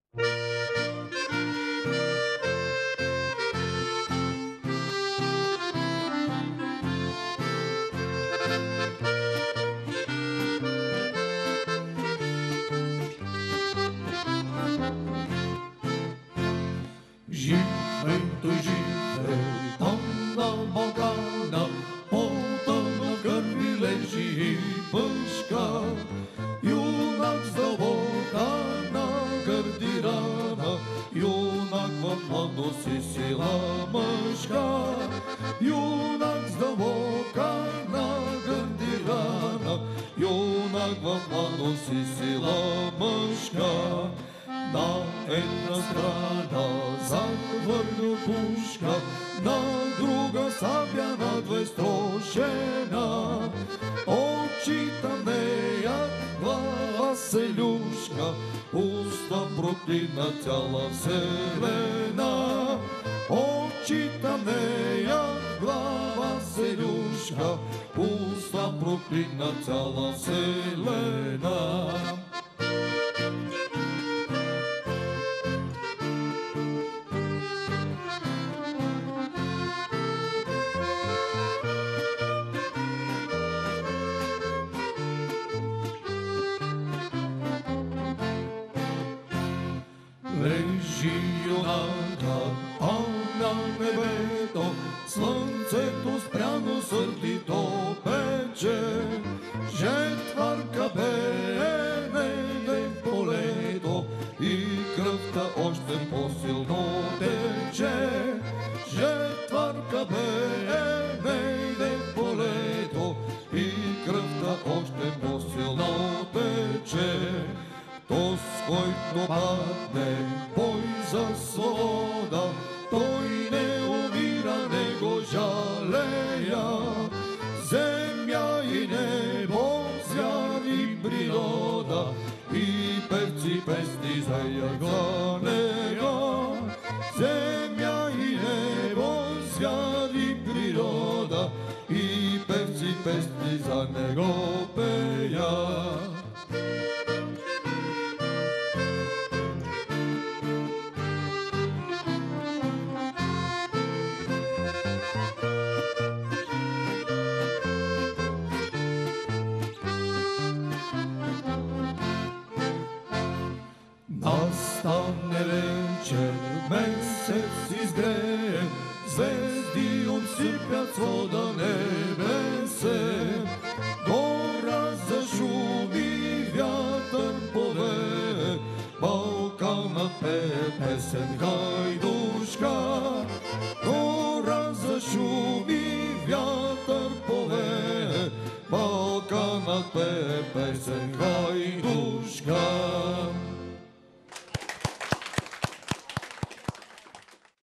Живей той живей там на Балкана, потъна в кърви лежи пъшка. Юнак с дълбока на гърди рана, юнак в младост и сила мъжка. Юнак с дълбока на гърди рана, юнак в младост и сила мъжка. На една страна захвърлю пушка, на друга сабя на две строшена. Очита нея глава селюшка, уста проклина цяла вселена. Очита нея глава селюшка, уста проклина цяла вселена. Лежи юнака, а на небето слънцето спряно сърдито пече. Жетварка бее неде в полето и кръвта още по-силно тече. Жетварка бее неде в полето и кръвта още по-силно тече. Тос, който падне бой за свобода, той не умира, не го жалея. Земя и небо, звяр и природа, и певци песни заят за него. Земя и небо, звяр и природа, и певци песни за него пея. Настане вечер, месец изгрее, звезди обсипят свода небесен. Гора зашуми, вятър повее, Балканът пее песен хайдушка. Гора зашуми, вятър повее, Балканът пее песен хайдушка.